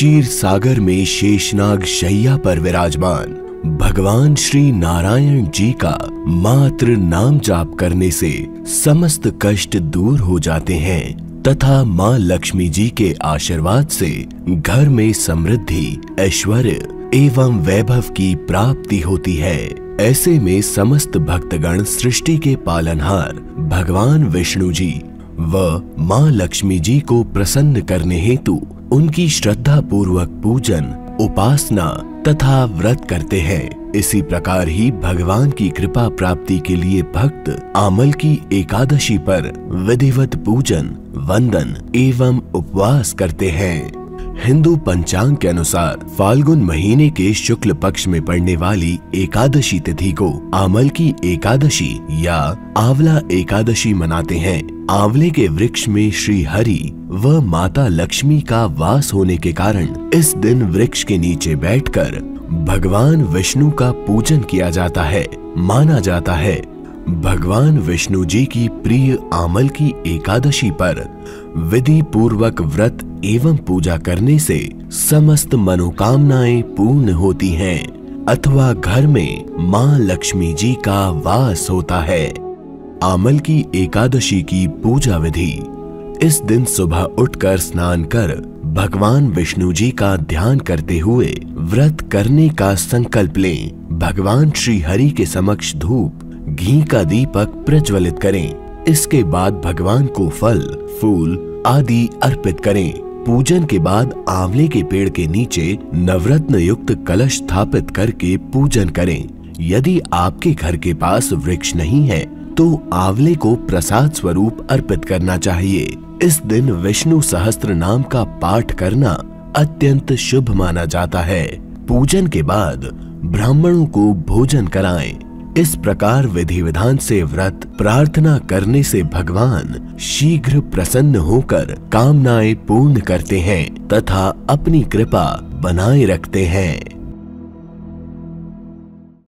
क्षीर सागर में शेषनाग शैया पर विराजमान भगवान श्री नारायण जी का मात्र नाम जाप करने से समस्त कष्ट दूर हो जाते हैं तथा माँ लक्ष्मी जी के आशीर्वाद से घर में समृद्धि, ऐश्वर्य एवं वैभव की प्राप्ति होती है। ऐसे में समस्त भक्तगण सृष्टि के पालनहार भगवान विष्णु जी व माँ लक्ष्मी जी को प्रसन्न करने हेतु उनकी श्रद्धा पूर्वक पूजन, उपासना तथा व्रत करते हैं। इसी प्रकार ही भगवान की कृपा प्राप्ति के लिए भक्त आमल की एकादशी पर विधिवत पूजन, वंदन एवं उपवास करते हैं। हिंदू पंचांग के अनुसार फाल्गुन महीने के शुक्ल पक्ष में पड़ने वाली एकादशी तिथि को आमल की एकादशी या आंवला एकादशी मनाते हैं। आंवले के वृक्ष में श्री हरि व माता लक्ष्मी का वास होने के कारण इस दिन वृक्ष के नीचे बैठकर भगवान विष्णु का पूजन किया जाता है। माना जाता है भगवान विष्णु जी की प्रिय आमल की एकादशी पर विधि पूर्वक व्रत एवं पूजा करने से समस्त मनोकामनाएं पूर्ण होती हैं अथवा घर में मां लक्ष्मी जी का वास होता है। आमल की एकादशी की पूजा विधि। इस दिन सुबह उठकर स्नान कर भगवान विष्णु जी का ध्यान करते हुए व्रत करने का संकल्प लें। भगवान श्री हरि के समक्ष धूप, घी का दीपक प्रज्वलित करें। इसके बाद भगवान को फल, फूल आदि अर्पित करें। पूजन के बाद आंवले के पेड़ के नीचे नवरत्न युक्त कलश स्थापित करके पूजन करें। यदि आपके घर के पास वृक्ष नहीं है तो आंवले को प्रसाद स्वरूप अर्पित करना चाहिए। इस दिन विष्णु सहस्त्र नाम का पाठ करना अत्यंत शुभ माना जाता है। पूजन के बाद ब्राह्मणों को भोजन कराएं। इस प्रकार विधि विधान से व्रत प्रार्थना करने से भगवान शीघ्र प्रसन्न होकर कामनाएं पूर्ण करते हैं तथा अपनी कृपा बनाए रखते हैं।